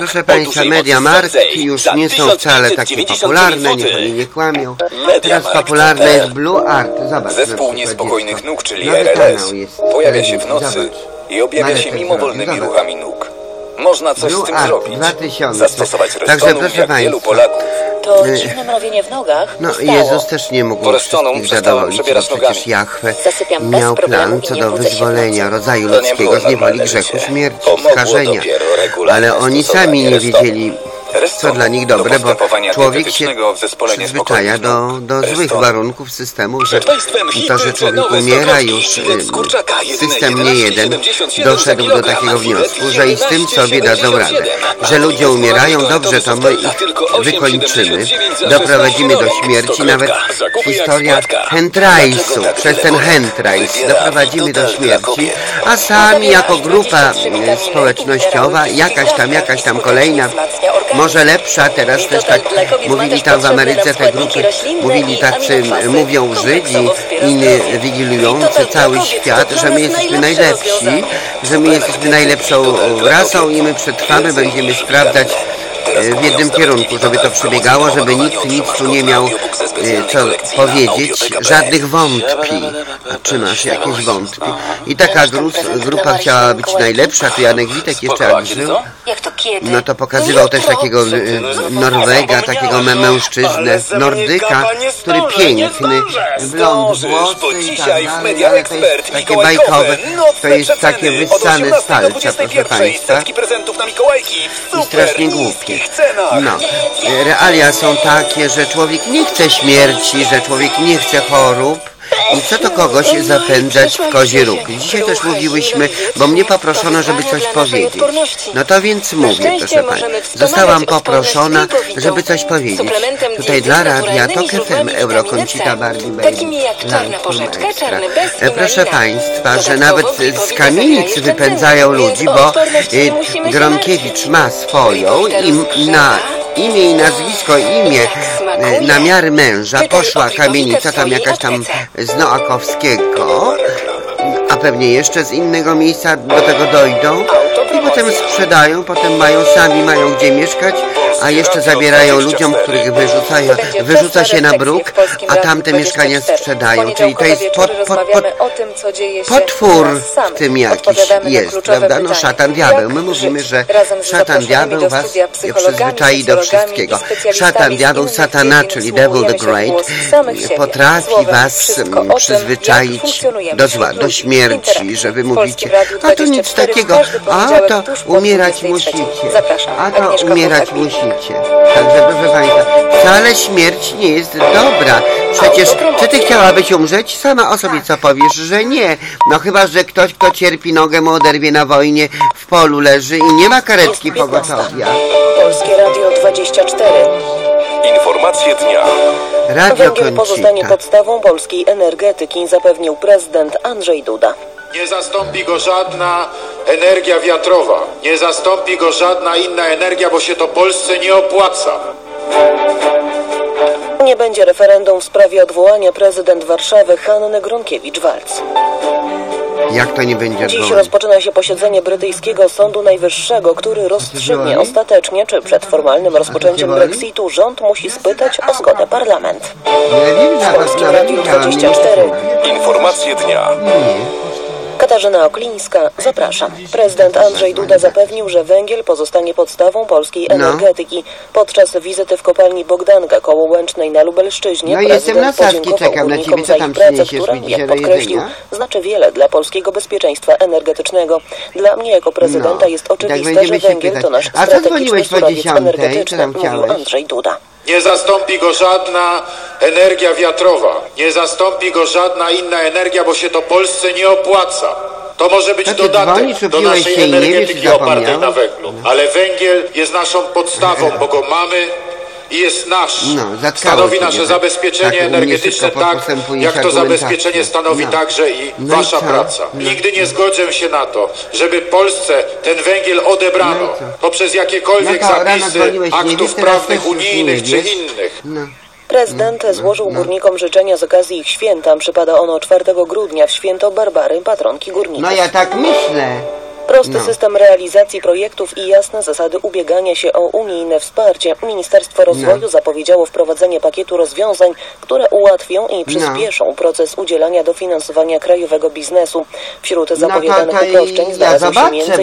Proszę Państwa, Mediamarktki już nie są wcale takie popularne, niech oni nie kłamią. Teraz popularne jest Blue Art. Zobacz. Zespół Niespokojnych Nóg, czyli RLS, pojawia się w nocy i objawia się mimowolnymi ruchami nóg. Można coś z tym zrobić. 2000. Zastosować Także Restonom proszę jak Państwa, wielu Polaków. To dziwne mrowienie w nogach. no Stało. Jezus też nie mógł wszystkich zadowolić, bo przebierać przecież nogami. Jahwe Zasypiam bez miał problemu plan i co nie do budzę się w wyzwolenia nocy. rodzaju To nie ludzkiego było z niewoli, normalne grzechu, życie. śmierci, Pomogło skażenia. dopiero regularne Ale oni sami nie stosowanie wiedzieli, co Restonom dla nich do dobre, bo postępowania człowiek się dietetycznego w zespole przyzwyczaja Niespokojnych do Nóg. złych Restonom. warunków systemu, że Przed państwem to, hity że człowiek cenowe umiera Sokowski, już, indeks kurczaka, jedyne system nie jeden 11,77 doszedł do takiego wniosku, że i z tym sobie dadzą radę. Że ludzie umierają, dobrze, to my ich wykończymy, doprowadzimy do śmierci, nawet historia hentrajsu, przez ten hentrajs doprowadzimy do śmierci, a sami jako grupa społecznościowa, jakaś tam kolejna, może lepsza, teraz też tak mówili tam w Ameryce te grupy, mówili tacy, mówią Żydzi, inni wigilujący cały świat, że my jesteśmy najlepsi, że my jesteśmy najlepszą rasą i my przetrwamy, będziemy sprawdzać w jednym kierunku, żeby to przebiegało, żeby nikt nic tu nie miał co powiedzieć, żadnych wątpi. A czy masz jakieś wątpi? I taka grupa chciała być najlepsza, tu Janek Witek jeszcze jak żył, Jak to kiedy? no to pokazywał też takiego Norwega, takiego mężczyznę, Nordyka, który piękny, blond włosy i tak dalej, ale to jest takie bajkowe, to jest takie wyssane z palca, proszę Państwa, i strasznie głupie. No, realia są takie, że człowiek nie chce śmierci, że człowiek nie chce chorób. I co to kogoś zapędzać w kozie róg? Dzisiaj też mówiłyśmy, bo mnie poproszono, żeby coś powiedzieć. No to więc mówię, proszę Pani. Zostałam poproszona, żeby coś powiedzieć. Tutaj dla radia TOK FM, Euroconsita, Barbie Baby, proszę Państwa, że nawet z kamienic wypędzają ludzi, bo Gronkiewicz ma swoją i na imię i nazwisko, na miarę męża poszła kamienica, tam jakaś tam z Noakowskiego, a pewnie jeszcze z innego miejsca do tego dojdą i potem sprzedają, potem sami mają gdzie mieszkać, a jeszcze zabierają ludziom, których wyrzuca się na bruk, a tamte mieszkania sprzedają. Czyli to jest potwór w tym jakiś jest, prawda? No szatan diabeł. My mówimy, że szatan diabeł was przyzwyczai do wszystkiego. Szatan diabeł, satana, czyli devil the great, potrafi was przyzwyczaić do zła, do śmierci, że wy mówicie, a to nic takiego, a to umierać musicie, a to umierać musicie. Także proszę Państwa, wcale śmierć nie jest dobra. Przecież, czy ty chciałabyś umrzeć? Sama o sobie co powiesz, że nie. No chyba, że ktoś, kto cierpi, nogę mu oderwie na wojnie, w polu leży i nie ma karetki pogotowia. Polskie Radio 24. Informacje dnia. Węgiel pozostanie podstawą polskiej energetyki, zapewnił prezydent Andrzej Duda. Nie zastąpi go żadna energia wiatrowa. Nie zastąpi go żadna inna energia, bo się to Polsce nie opłaca. Nie będzie referendum w sprawie odwołania prezydent Warszawy Hanny Gronkiewicz-Waltz. Jak to nie będzie Dziś rozpoczyna się posiedzenie brytyjskiego Sądu Najwyższego, który rozstrzygnie ostatecznie, czy przed formalnym rozpoczęciem Brexitu rząd musi spytać o zgodę parlament. Polskie Radio 24. Informacje dnia. Katarzyna Oklińska, zapraszam. Prezydent Andrzej Duda zapewnił, że węgiel pozostanie podstawą polskiej energetyki. Podczas wizyty w kopalni Bogdanka koło Łęcznej na Lubelszczyźnie prezydent podziękował górnikom za ich pracę, która, jak podkreślił, znaczy wiele dla polskiego bezpieczeństwa energetycznego. Dla mnie jako prezydenta jest oczywiste, że węgiel to nasz strategiczny surowiec energetyczny, mówił Andrzej Duda. Nie zastąpi go żadna energia wiatrowa. Nie zastąpi go żadna inna energia, bo się to Polsce nie opłaca. To może być dodatek do naszej energetyki opartej na węglu. Ale węgiel jest naszą podstawą, bo go mamy i jest nasz. Stanowi nasze zabezpieczenie energetyczne tak, jak to zabezpieczenie stanowi także i wasza praca. Nigdy nie zgodzę się na to, żeby Polsce ten węgiel odebrano poprzez jakiekolwiek zapisy aktów prawnych unijnych czy innych. Prezydent złożył górnikom życzenia z okazji ich święta. Przypada ono 4 grudnia w święto Barbary, patronki górników. No ja tak myślę. Prosty system realizacji projektów i jasne zasady ubiegania się o unijne wsparcie. Ministerstwo Rozwoju zapowiedziało wprowadzenie pakietu rozwiązań, które ułatwią i przyspieszą proces udzielania dofinansowania krajowego biznesu. Wśród zapowiadanych uproszczeń znalazły się m.in.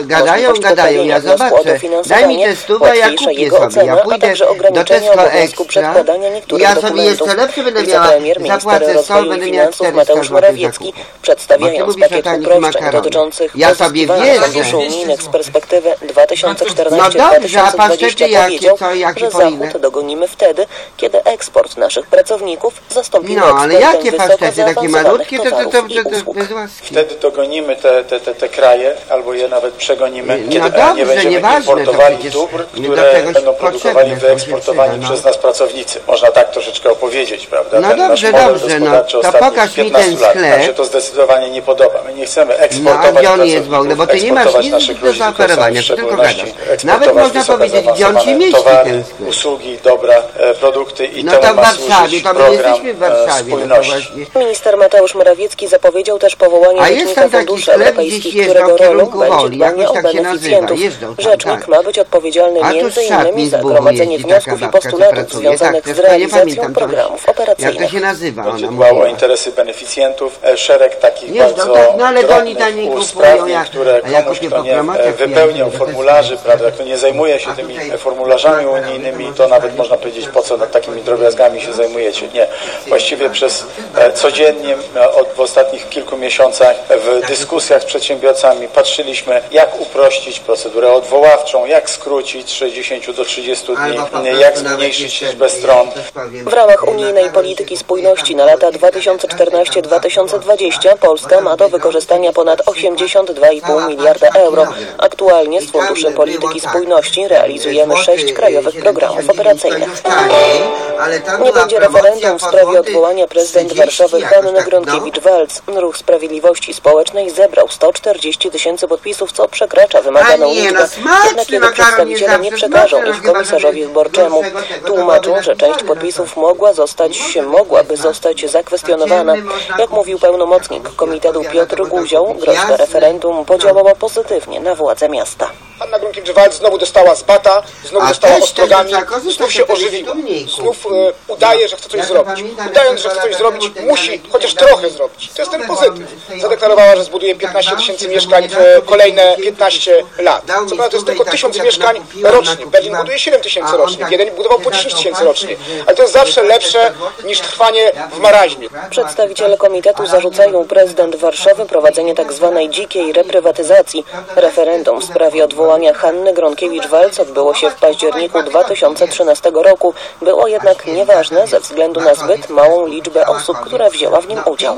Ja zobaczę. Daj mi te stówę, ja kupię sobie. Ja pójdę do Tesco Extra. Ja sobie jeszcze lepsze będę miała. Zapłacę 100, będę miała 400 zł zakup. Przedstawiając pakiet uproszczeń dotyczących funduszy unijnych z perspektywy 2014-2020 powiedział, że Zachód dogonimy wtedy, kiedy eksport naszych pracowników zastąpi eksportem wysoko zaawansowanych towarów i usług. Wtedy dogonimy te kraje, albo je nawet przegonimy, kiedy nie będziemy importowali dóbr, które będą produkowani, wyeksportowani przez nas pracownicy. Można tak troszeczkę opowiedzieć, prawda? No dobrze, to pokaż mi ten sklep. Także to zdecydowanie nie podoba. My nie chcemy eksportować pracowników, bo ty nie masz nic do zaoferowania, tylko gadasz. Nawet można powiedzieć, gdzie on się mieści, ten sklep. Usługi, dobra, produkty i no to w Warszawie, to my jesteśmy w Warszawie. Minister Mateusz Morawiecki zapowiedział też powołanie Rzecznika Funduszy Europejskich, którego rolą będzie dbanie o beneficjentów. Rzecznik ma być odpowiedzialny m.in. za gromadzenie wniosków i postulatów związanych z realizacją programów operacyjnych. Jak to się nazywa? Będzie dbał o interesy beneficjentów, szereg takich bardzo drobnych usprawnień, które komuś, kto nie wypełniał formularzy, prawda, kto nie zajmuje się tymi formularzami unijnymi, to nawet można powiedzieć, po co nad takimi drobiazgami się zajmujecie. Nie. Właściwie przez codziennie w ostatnich kilku miesiącach w dyskusjach z przedsiębiorcami patrzyliśmy, jak uprościć procedurę odwoławczą, jak skrócić z 60 do 30 dni, jak zmniejszyć liczbę stron. W ramach unijnej polityki spójności na lata 2014-2020 Polska ma do wykorzystania ponad 82,5 miliarda euro. Aktualnie z Funduszy Polityki Spójności realizujemy 6 krajowych programów operacyjnych. Nie będzie referendum w sprawie odwołania prezydent Warszawy Hanny Gronkiewicz-Waltz. Ruch Sprawiedliwości Społecznej zebrał 140 000 podpisów, co przekracza wymaganą liczbę. Jednak jego przedstawiciele nie przekażą ich komisarzowi wyborczemu. Tłumaczą, że część podpisów mogłaby zostać zakwestionowana. Jak mówił pełnomocnik komitetu Piotr Guzioł, groźba referendum podziałała pozytywnie na władze miasta. Hanna Gronkiewicz-Waltz znowu dostała z bata, znowu dostała ostrogami, znów się ożywiła. Znów udaje, że chce coś zrobić. Udając, że chce coś zrobić, musi chociaż trochę zrobić. To jest ten pozytyw. Zadeklarowała, że zbuduje 15 000 mieszkań w kolejne 15 lat. Co prawda to jest tylko 1000 mieszkań rocznie. Berlin buduje 7 000 rocznie. Jeden budował po 10 000 rocznie. Ale to jest zawsze lepsze niż trwanie w maraźmie. Przedstawiciele komitetu zarzucają prezydent Warszawy prowadzenie tzw. dzikiej reprywatyzacji. Referendum w sprawie odwołania Hanny Gronkiewicz-Waltz odbyło się w październiku 2013 roku. Było jednak nieważne ze względu na zbyt małą liczbę osób, która wzięła w nim udział.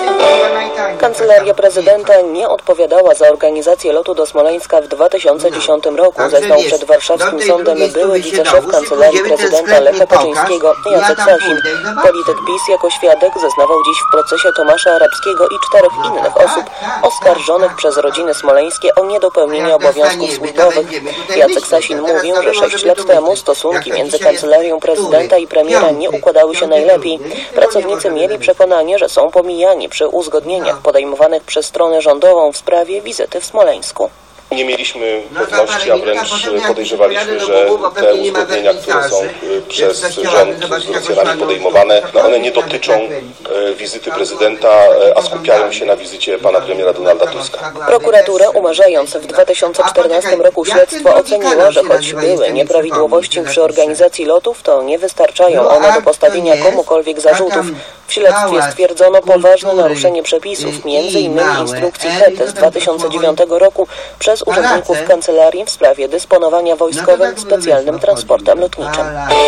Kancelaria prezydenta nie odpowiadała za organizację lotu do Smoleńska w 2010 roku. Zeznał przed warszawskim sądem były wiceszef Kancelarii Prezydenta Lecha Kaczyńskiego Jacek Sasin. Polityk PiS jako świadek zeznawał dziś w procesie Tomasza Arabskiego i 4 innych osób oskarżonych przez rodziny smoleńskie o niedopełnienie obowiązków służbowych. Jacek Sasin mówił, że 6 lat temu stosunki między Kancelarią Prezydenta i premiera nie układały się najlepiej. Pracownicy mieli przekonanie, że są pomijani przy uzgodnieniach podejmowanych przez stronę rządową w sprawie wizyty w Smoleńsku. Nie mieliśmy pewności, a wręcz podejrzewaliśmy, że te uzgodnienia, które są przez rząd z Rosjanami podejmowane, one nie dotyczą wizyty prezydenta, a skupiają się na wizycie pana premiera Donalda Tuska. Prokuratura, umarzając w 2014 roku śledztwo, oceniła, że choć były nieprawidłowości przy organizacji lotów, to nie wystarczają one do postawienia komukolwiek zarzutów. W śledztwie stwierdzono poważne naruszenie przepisów, m.in. instrukcji HET z 2009 roku przez urzędników kancelarii w sprawie dysponowania wojskowym specjalnym transportem lotniczym.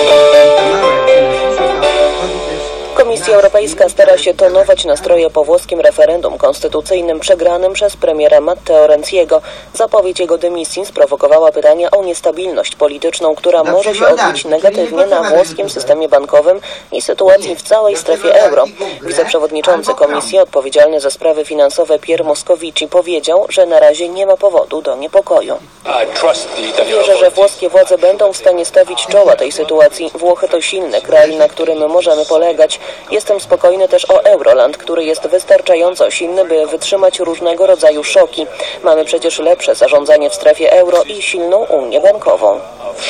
Komisja Europejska stara się tonować nastroje po włoskim referendum konstytucyjnym przegranym przez premiera Matteo Renziego. Zapowiedź jego dymisji sprowokowała pytania o niestabilność polityczną, która może się odbić negatywnie na włoskim systemie bankowym i sytuacji w całej strefie euro. Wiceprzewodniczący komisji odpowiedzialny za sprawy finansowe Pierre Moscovici powiedział, że na razie nie ma powodu do niepokoju. Wierzę, że włoskie władze będą w stanie stawić czoła tej sytuacji. Włochy to silny kraj, na którym możemy polegać. Jestem spokojny też o Euroland, który jest wystarczająco silny, by wytrzymać różnego rodzaju szoki. Mamy przecież lepsze zarządzanie w strefie euro i silną Unię Bankową.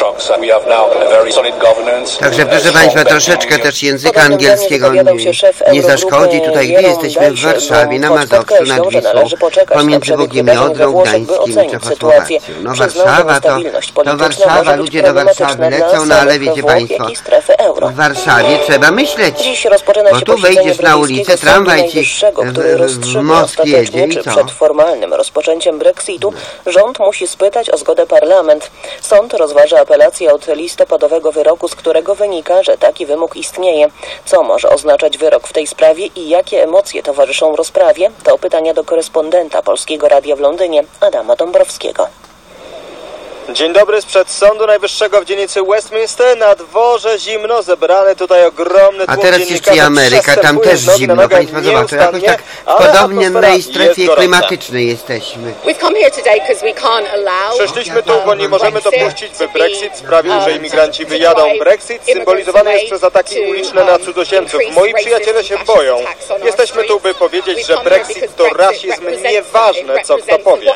Także proszę Państwa, troszeczkę też języka angielskiego nie zaszkodzi. Tutaj gdzie jesteśmy w Warszawie, na Mazowszu, nad Wisłą, pomiędzy Bogiem i Odrą, Gdańskim i Czechosłowacją. No Warszawa to Warszawa, ludzie do Warszawy lecą, no ale wiecie Państwo, w Warszawie trzeba myśleć, bo tu wejdziesz na ulicę, tramwaj ci w most jedzie i co? Przed formalnym rozpoczęciem Brexitu rząd musi spytać o zgodę parlament. Sąd rozważa apelację od listopadowego wyroku, z którego wynika, że taki wymóg istnieje. Co może oznaczać wyrok w tej sprawie i jakie emocje towarzyszą rozprawie? To pytania do korespondenta Polskiego Radia w Londynie, Adama Dąbrowskiego. Dzień dobry, sprzed Sądu Najwyższego w dzielnicy Westminster. Na dworze zimno, zebrany tutaj ogromny tłum. A teraz jeszcze i Ameryka, tam też zimno. Państwo zobaczą, jakoś tak w podobnej strefie klimatycznej jesteśmy. Przyszliśmy tu, bo nie możemy dopuścić, by Brexit sprawił, że imigranci wyjadą. Brexit symbolizowany jest przez ataki uliczne na cudzoziemców. Moi przyjaciele się boją. Jesteśmy tu, by powiedzieć, że Brexit to rasizm. Nieważne, co kto powie.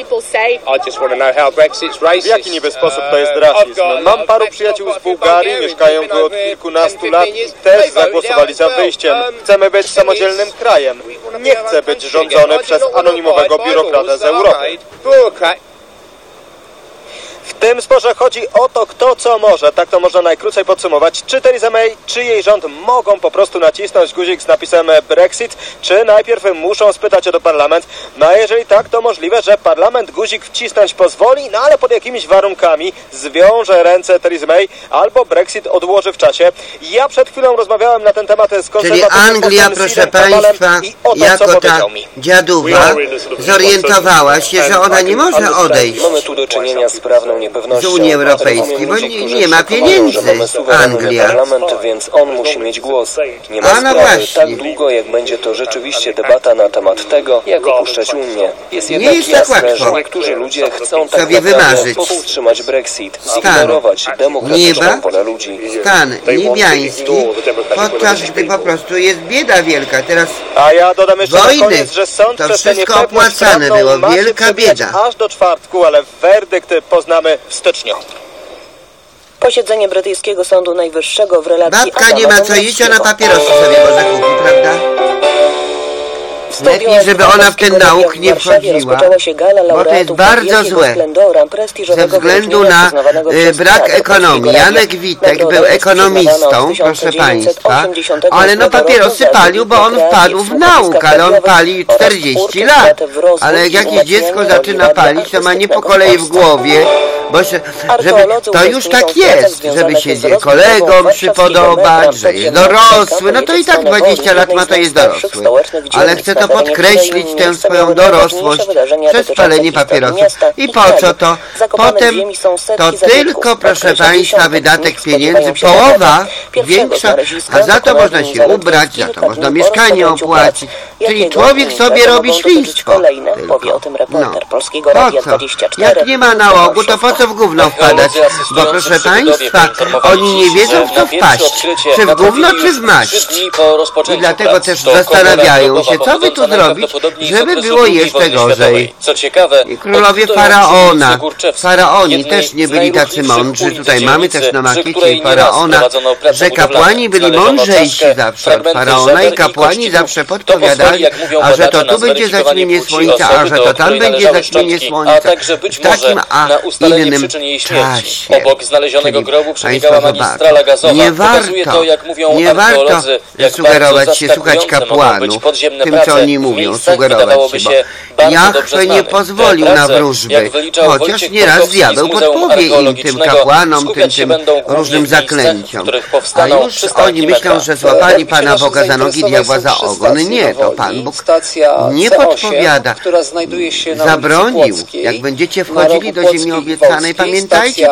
W jaki niby sposób to jest rasizm? Mam paru przyjaciół z Bułgarii, mieszkają tu od kilkunastu lat i też zagłosowali za wyjściem. Chcemy być samodzielnym krajem. Nie chcę być rządzony przez anonimowego biurokratę z Europy. W tym sporze chodzi o to, kto co może. Tak to można najkrócej podsumować. Czy Theresa May, czy jej rząd mogą po prostu nacisnąć guzik z napisem Brexit, czy najpierw muszą spytać o to parlament? No a jeżeli tak, to możliwe, że parlament guzik wcisnąć pozwoli, no ale pod jakimiś warunkami zwiąże ręce Theresa May albo Brexit odłoży w czasie. Ja przed chwilą rozmawiałem na ten temat z konserwatywnym. Czyli Anglia, proszę Państwa, jako ta dziaduwa zorientowała się, że ona nie może odejść Mamy tu do czynienia z prawną z Unii Europejskiej, bo nie ma pieniędzy Anglia. Parlament, więc on musi mieć głos. Nie ma sprawy tak długo, jak będzie to rzeczywiście debata na temat tego, jak opuszczać Unię. Jest jednak jasne, że niektórzy ludzie chcą tak naprawdę powstrzymać Brexit, zignorować demokratyczną wolę ludzi. Stan niebiański, podczas gdy po prostu jest bieda wielka. Teraz a ja dodam jeszcze wojny, na koniec, że sąd to przez wszystko opłacane było, wielka bieda. Aż do czwartku, ale werdykt poznamy w styczniu. Posiedzenie brytyjskiego Sądu Najwyższego w relacji Babka nie ma co jeść, a na papierosy sobie może kupi, prawda? Lepiej, żeby ona w ten nauk nie wchodziła, bo to jest bardzo złe, ze względu na brak ekonomii. Janek Witek był ekonomistą, proszę Państwa, ale no papierosy palił, bo on wpadł w naukę, ale on pali 40 lat. Ale jak jakieś dziecko zaczyna palić, to ma nie po kolei w głowie, bo żeby, to już tak jest, żeby się kolegom przypodobać, że jest dorosły, no to i tak 20 lat ma, to jest dorosły. Ale chcę to podkreślić, tę swoją dorosłość przez palenie papierosów. I po co to? Potem to tylko, proszę Państwa, wydatek pieniędzy, połowa większa, a za to można się ubrać, za to można mieszkanie opłacić. Czyli człowiek sobie robi świństwo. No, po co? Jak nie ma nałogu, to po co w gówno wpadać? Bo proszę Państwa, oni nie wiedzą, w co wpaść. Czy w gówno, czy w maść. I dlatego też zastanawiają się, co by tu zrobić, żeby było jeszcze gorzej. I królowie faraoni też nie byli tacy mądrzy. Tutaj mamy też na makiecie faraona, że kapłani byli mądrzejsi zawsze od faraona i kapłani zawsze podpowiadali, a że to tu będzie zaćmienie słońca, a że to tam będzie zaćmienie słońca. W takim a innym czasie. Obok znalezionego grobu przebiegała magistrala gazowa. Nie warto sugerować się, słuchać kapłanów, tym co oni mówią, sugerować się, bo Jahwe nie pozwolił na wróżby, chociaż nieraz diabeł podpowie im, tym kapłanom, tym różnym zaklęciom. A już oni myślą, że złapali Pana Boga za nogi, diabła za ogon. Nie, to Pan Bóg nie podpowiada. Zabronił, jak będziecie wchodzili do ziemi obiecanej, zaznaczane. Pamiętajcie,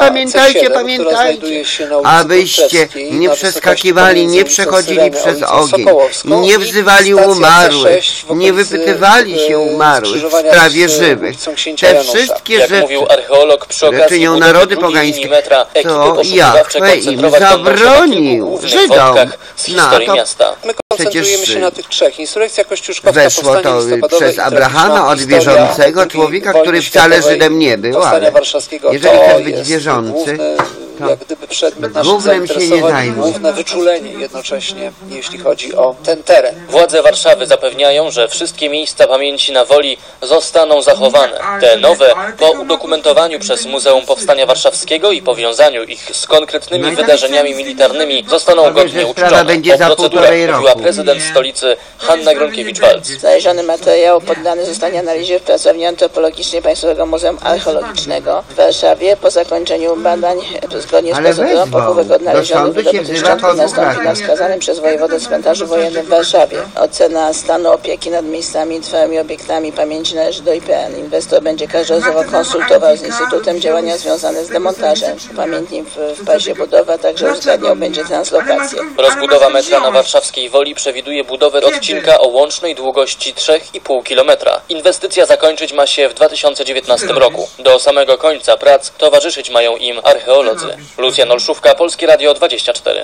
abyście nie przeskakiwali, nie przechodzili przez ogień, nie wzywali umarłych, nie wypytywali się umarłych w sprawie żywych. Te wszystkie rzeczy czynią narody pogańskie, to Jahwe im zabronił Żydom na to. Przecież się na tych trzech. Insurrekcja kościuszkowska, weszło to przez Abrahama od wierzącego człowieka, który wcale Żydem nie był, ale jeżeli chcesz być wierzący, jak gdyby przedmiot naszych zainteresowań, główne wyczulenie jednocześnie, jeśli chodzi o ten teren. Władze Warszawy zapewniają, że wszystkie miejsca pamięci na Woli zostaną zachowane. Te nowe, po udokumentowaniu przez Muzeum Powstania Warszawskiego i powiązaniu ich z konkretnymi wydarzeniami militarnymi, zostaną godnie uczczone. O procedurach mówiła prezydent stolicy Hanna Gronkiewicz-Waltz. Znaleziony materiał poddany zostanie analizie w pracowni antropologicznej Państwowego Muzeum Archeologicznego w Warszawie. Po zakończeniu badań zgodnie z procedurą pochówek odnalezionych wydobytych szczątków nastąpi na wskazanym przez wojewodę cmentarzu wojennym w Warszawie. Ocena stanu opieki nad miejscami i trwałymi obiektami pamięci należy do IPN. Inwestor będzie każdorazowo konsultował z Instytutem działania związane z demontażem. Pamiętnik w pazie budowy, a także uzgadniał będzie translokację. Rozbudowa metra na warszawskiej Woli przewiduje budowę odcinka o łącznej długości 3,5 km. Inwestycja zakończyć ma się w 2019 roku. Do samego końca prac towarzyszyć mają im archeolodzy. Lucjan Olszówka, Polskie Radio 24.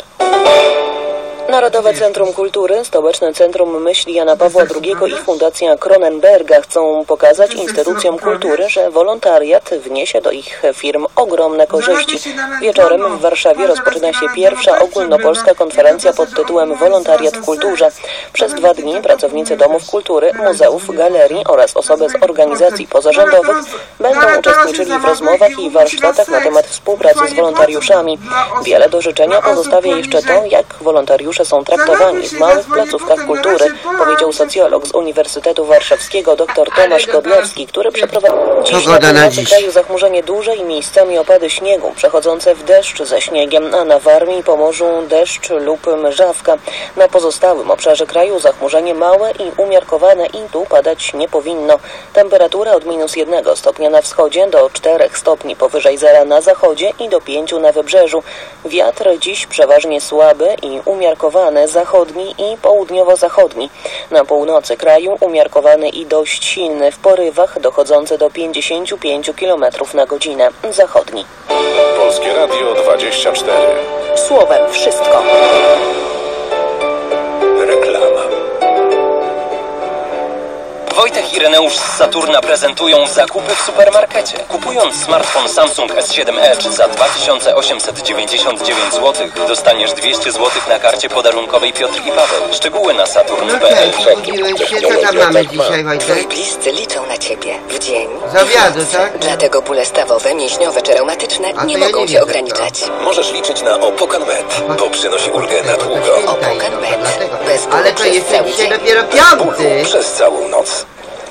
Narodowe Centrum Kultury, Stołeczne Centrum Myśli Jana Pawła II i Fundacja Cronenberga chcą pokazać instytucjom kultury, że wolontariat wniesie do ich firm ogromne korzyści. Wieczorem w Warszawie rozpoczyna się pierwsza ogólnopolska konferencja pod tytułem Wolontariat w kulturze. Przez 2 dni pracownicy domów kultury, muzeów, galerii oraz osoby z organizacji pozarządowych będą uczestniczyli w rozmowach i warsztatach na temat współpracy z wolontariuszami. Wiele do życzenia pozostawia jeszcze to, jak wolontariusze są traktowani w małych placówkach kultury, powiedział socjolog z Uniwersytetu Warszawskiego dr Tomasz Godlewski, który przeprowadził dziś na północy kraju zachmurzenie duże i miejscami opady śniegu, przechodzące w deszcz ze śniegiem, a na Warmii i Pomorzu deszcz lub mrzawka. Na pozostałym obszarze kraju zachmurzenie małe i umiarkowane i tu padać nie powinno. Temperatura od -1 stopnia na wschodzie do 4 stopni powyżej zera na zachodzie i do 5 na wybrzeżu. Wiatr dziś przeważnie słaby i umiarkowany zachodni i południowo-zachodni. Na północy kraju umiarkowany i dość silny w porywach dochodzący do 55 km na godzinę. Zachodni. Polskie Radio 24. Słowem wszystko. Reklama. Wojtek i Reneusz z Saturna prezentują zakupy w supermarkecie. Kupując smartfon Samsung S7 Edge za 2899 zł dostaniesz 200 zł na karcie podarunkowej Piotr i Paweł. Szczegóły na saturn.pl. Co tam mamy dzisiaj, Wojtek? Twoi bliscy liczą na ciebie w dzień. Z obiadu, tak? Dlatego bóle stawowe, mięśniowe czy reumatyczne nie mogą cię ograniczać. Możesz liczyć na Opokan Med, bo przynosi ulgę na długo. Opokan Med. Bez bólu ale to jest dzisiaj dopiero piąty. Przez całą noc.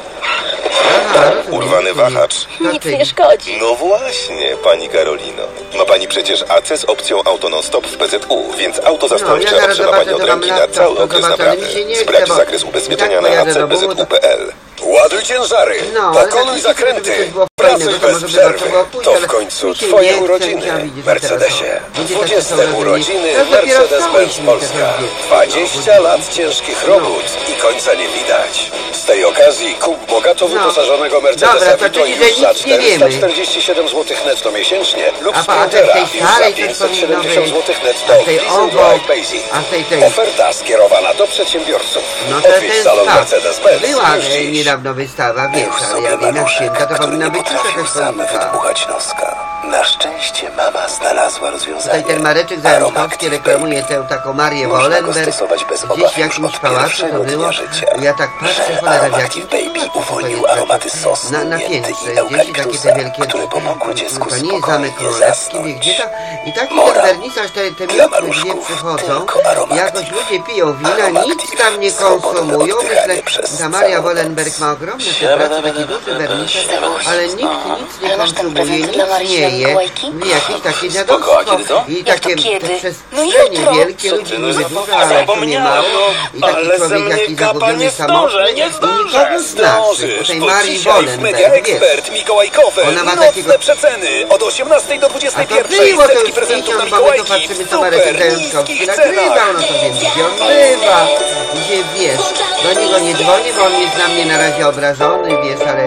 Urwany wahacz. Nic nie szkodzi. No właśnie, pani Karolino. Ma pani przecież AC z opcją Auto Non-Stop w PZU, więc auto zastępcze otrzyma pani od ręki na cały okres naprawy. Sprawdź zakres ubezpieczenia na acpzu.pl. Ładuj ciężary, pokonuj zakręty, pracuj bez przerwy. To w końcu twoje urodziny, Mercedesie. 20. urodziny Mercedes-Benz Polska. 20 lat ciężkich robót i końca nie widać. Z tej okazji kup bogato wyposażonego Mercedesa Vito już za 447 zł netto miesięcznie lub Sprintera już za 570 zł netto w Leasing Drive Basic. Oferta skierowana do przedsiębiorców. Odwiedź salon Mercedes-Benz niedawno wystawa, wiesz, ale ja wiem, jak święta to powinna być już jakaś wydmuchać noska. Na szczęście mama znalazła rozwiązanie. Tutaj ten Mareczek Zajączkowski reklamuje tę taką Marię Wollenberg. Gdzieś w jakimś pałacu to było. Ja tak patrzę, cholera, w jakim uwolnił aromaty sos na piętrze, gdzieś takie te wielkie, które pomogły dziecku to nie jest Zamek Królewski, gdzie to i taki ten wernisaż, te milki gdzie przychodzą, jakoś ludzie piją wina, nic tam nie konsumują. Myślę, ta Maria Wollenberg ma ogromne te prace, taki duży wernisaż, ale nikt nic nie konsumuje, nic nie dzieje, jakieś takie dziadostwo i takie przestrzenie wielkie, ludzi niby dużo, ale to nie mało i taki człowiek jaki zagubiony samotny i nikogo znaczy. Tutaj Marii Wollenberg, wiesz, ona ma takiego... Od 18 do 21 setki prezentów na Mikołajki w super niskich cenach. No to więc gdzie on bywa, gdzie wiesz, do niego nie dzwonię, bo on jest na mnie na razie obrażony, wiesz, ale...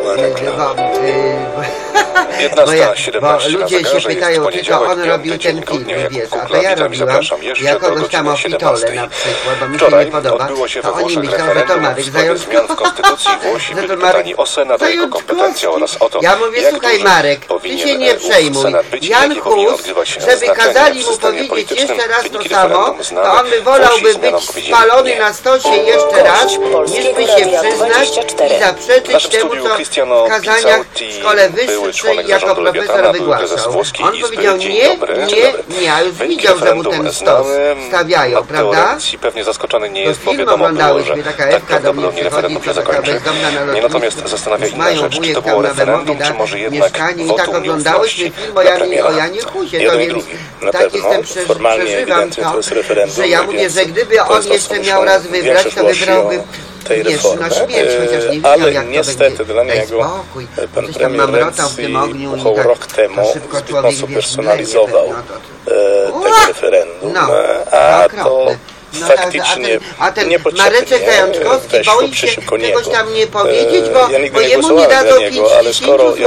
Bo ludzie się pytają, czy to on robił ten film, wiesz, a to ja robiłam, ja kogoś tam o Pitole na przykład, bo mi się nie podoba, to oni myślą, że to Marek Zajączkowski. Że to Marek Zajączkowski. Ja mówię, słuchaj Marek, ty się nie przejmuj. Jan Hus, żeby kazali mu powiedzieć jeszcze raz to samo, to on by wolałby być spalony na stosie jeszcze raz, niż by się przyznać i zaprzeczyć temu, co w kazaniach w szkole wyższej jako profesor wygłaszał. On powiedział nie, a już widział, że mu ten stos stawiają, prawda? Pewnie zaskoczony nie jest, bo wiadomo było, że tak prawdopodobnie referendum się zakończy. Mnie natomiast zastanawia inna rzecz, czy to było referendum, czy może jednak i tak oglądałyśmy film o Janie Husie, to więc tak jestem przeżywam to, że ja mówię, że gdyby on jeszcze miał raz wybrać, to wybrałby wiesz, na śmierć, chociaż nie widział, jak niestety to będzie. dla niego pan premier Renzi rok temu w zbyt mocno personalizował tego referendum, a to faktycznie Mareczek Zajączkowski boi się czegoś tam nie powiedzieć, bo jemu nie dadzą 50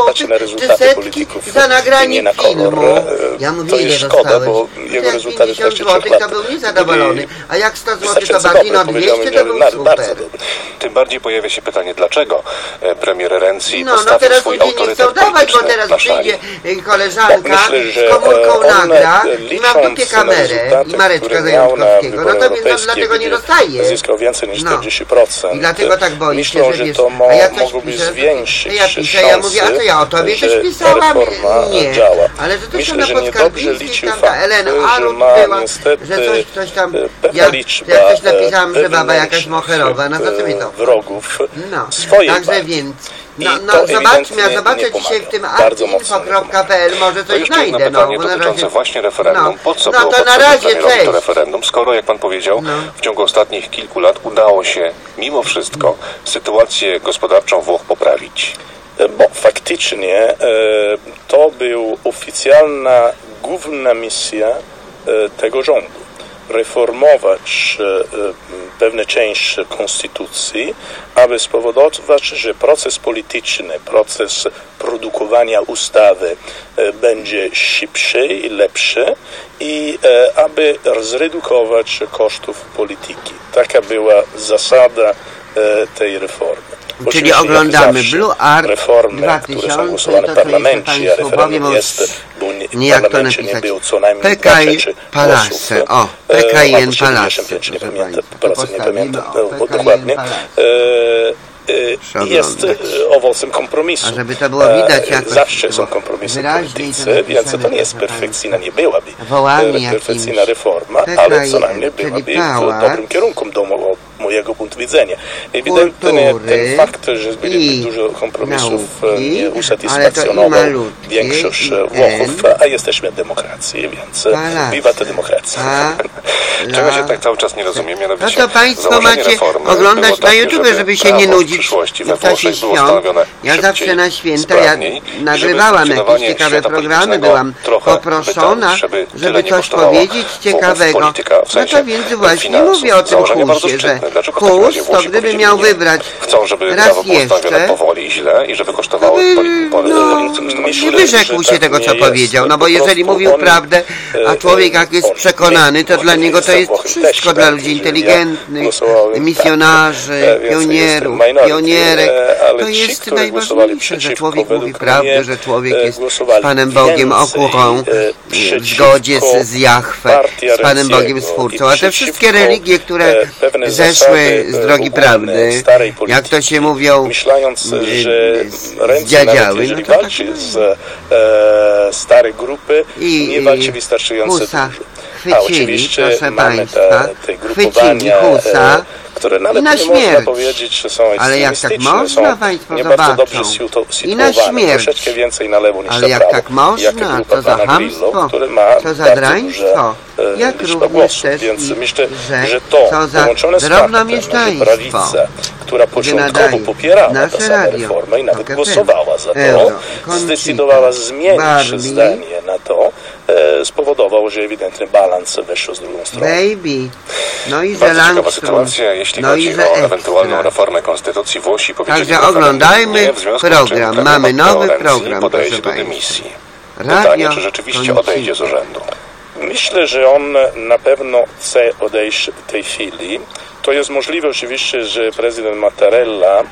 zł czy setki za nagranie filmu. Ja mówię, ile dostałem? 50 zł to był niezadowolony, a jak 100 zł to bardziej, no 200 to był super. Tym bardziej pojawia się pytanie, dlaczego premier Renzi postawił teraz swój ludzie nie chcą dawać, bo teraz przyjdzie koleżanka z komórką nagra i ma w dupie kamerę i Mareczka Zajączkowskiego, no to więc dlatego nie dostaje. Zyskał więcej niż 40%. I dlatego tak boi się, myślę, że to mogłoby zwiększyć szanse, ja mówię, a to ja o tobie też pisałam. Nie, ale że to się na Podskarbińskiej, tam ta Elena Alut była, że coś tam, ja coś napisałam, że baba jakaś moherowa, no to co mi to? Wrogów także więc... zobaczmy, ja zobaczę dzisiaj w tym info.pl, może coś znajdę. Pytanie dotyczące właśnie referendum. Po co było to na razie, to referendum, skoro, jak pan powiedział, w ciągu ostatnich kilku lat udało się mimo wszystko sytuację gospodarczą Włoch poprawić? Bo faktycznie to była oficjalna główna misja tego rządu. Reformować pewne części konstytucji, aby spowodować, że proces polityczny, proces produkowania ustawy będzie szybszy i lepszy i aby zredukować kosztów polityki. Taka była zasada tej reformy. Czyli oglądamy Blue Art reformy, 2000, to co jeszcze Państwu powiem, jak to napisać, PKI Palace, o, PKN Palace, nie pamiętam dokładnie, jest owocem kompromisu. A żeby to było widać jakoś, zawsze są kompromisy politycy, więc to nie jest perfekcyjna, nie byłaby perfekcyjna reforma, ale co najmniej byłaby w dobrym kierunku do mojego punktu widzenia. Ewidentnie ten fakt, że byli dużo kompromisów, nie usatysfakcjonował większość Włochów, a jesteśmy demokracji, więc wiwa ta demokracja. Czego się tak cały czas nie rozumie, mianowicie no to Państwo macie oglądać na YouTube, żeby się nie nudzić w czasie świąt. Ja zawsze na święta, ja nagrywałam jakieś ciekawe programy, byłam poproszona, żeby coś powiedzieć ciekawego. No to więc właśnie mówię o tym Husie, że Hus, to gdyby miał wybrać raz jeszcze, to by nie wyrzekł się tego, co powiedział, no bo jeżeli mówił prawdę, a człowiek jak jest przekonany, to dla niego to jest wszystko, dla ludzi inteligentnych, misjonarzy, pionierów, pionierek, to jest najważniejsze, że człowiek mówi prawdę, że człowiek jest z Panem Bogiem okuchą, w zgodzie z Jahwe, z Panem Bogiem Stwórcą, a te wszystkie religie, które zeszły z drogi prawdy, jak to się mówią, zdziadziały, no to tak stare grupy nie walczy wystarczająco dużo. Chwycili, proszę Państwa, chwycili Husa które nawet nie można powiedzieć, że są ekstremistyczne, są nie bardzo dobrze sytuowane, troszeczkę więcej na lewo niż na prawo, jak grupa pana Grillo, który ma bardzo duże liczbę głosów, więc myślę, że to połączone z faktem, że prawica, która początkowo popierała tę samą reformę i nawet głosowała za to, zdecydowała zmienić zdanie na to, spowodował, że ewidentny balans weszł z drugą stroną. Bardzo ciekawa sytuacja, jeśli chodzi o ewentualną reformę konstytucji Włosi. Także oglądajmy program. Mamy nowy program, proszę do dymisji. Państwa. Pytanie, czy rzeczywiście odejdzie z urzędu. Myślę, że on na pewno chce odejść w tej chwili. To jest możliwe oczywiście, że prezydent Mattarella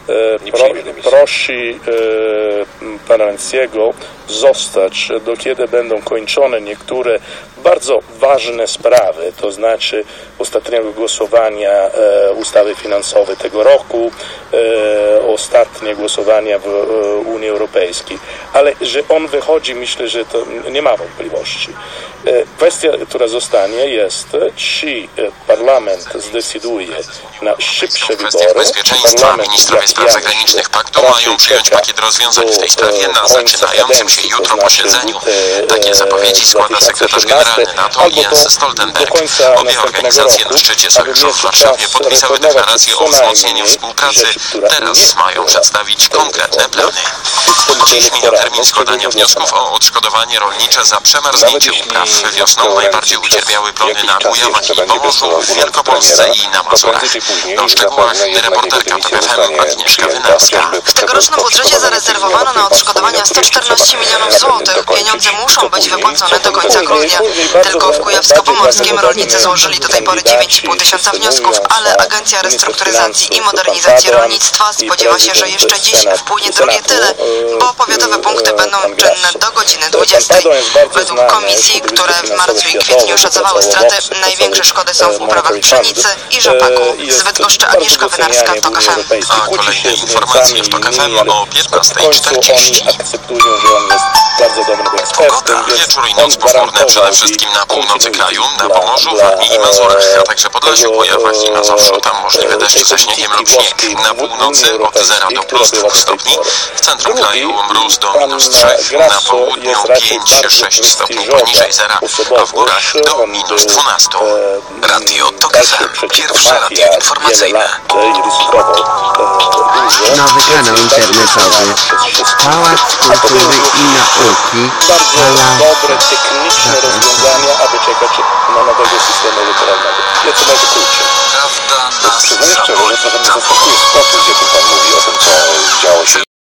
prosi pana Renziego zostać, do kiedy będą kończone niektóre bardzo ważne sprawy, to znaczy ostatniego głosowania ustawy finansowej tego roku, ostatnie głosowania w Unii Europejskiej. Ale że on wychodzi, myślę, że to nie ma wątpliwości. Kwestia, która zostanie, jest, czy parlament zdecyduje na szybsze wybory. Bezpieczeństwa ministrowie spraw zagranicznych paktu mają przyjąć pakiet rozwiązań w tej sprawie na zaczynającym się jutro posiedzeniu. Takie zapowiedzi składa sekretarz generalny NATO Jens Stoltenberg. Obie organizacje na szczycie sojuszu w Warszawie podpisały deklarację o wzmocnieniu współpracy. Teraz mają przedstawić konkretne plany. Dziś mija termin składania wniosków o odszkodowanie rolnicze za przemarznięcie upraw. Wiosną najbardziej ucierpiały plony na Kujawach i Pomorzu, w Wielkopolsce i na Mazurach. O szczegółach reporterka TVP Agnieszka Wynarska. W tegorocznym budżecie zarezerwowano na odszkodowania 114 milionów złotych. Pieniądze muszą być wypłacone do końca grudnia. Tylko w Kujawsko-Pomorskim rolnicy złożyli do tej pory 9,5 tysiąca wniosków, ale Agencja Restrukturyzacji i Modernizacji Rolnictwa spodziewa się, że jeszcze dziś wpłynie drugie tyle, bo powiatowe punkty będą czynne do godziny 20. Według komisji, które w marcu i kwietniu szacowały straty, największe szkody są w uprawach pszenicy i rzepaku. Z Bydgoszczy Agnieszka Wynarska, TOK FM. A kolejne informacje w TOK FM o 15:40. Pogoda, wieczór i noc pochmurne przede wszystkim na północy kraju, na Pomorzu, Warmii i Mazurach, a także Podlasiu, Kujawach i Mazowszu. Tam możliwy deszcz ze śniegiem lub śnieg. Na północy od 0 do +2 stopni, w centrum kraju mróz do -3, na południu 5-6 stopni poniżej zera, a w górach do -12. Radio TOK FM, pierwsze radio informacyjne. Nowy kanał internetowy, Pałac Kultury i Nauki, dobre, techniczne rozwiązania, aby czekać na nowego systemu electoralnego. Ja co może krótsze. Prawda nas zaboli.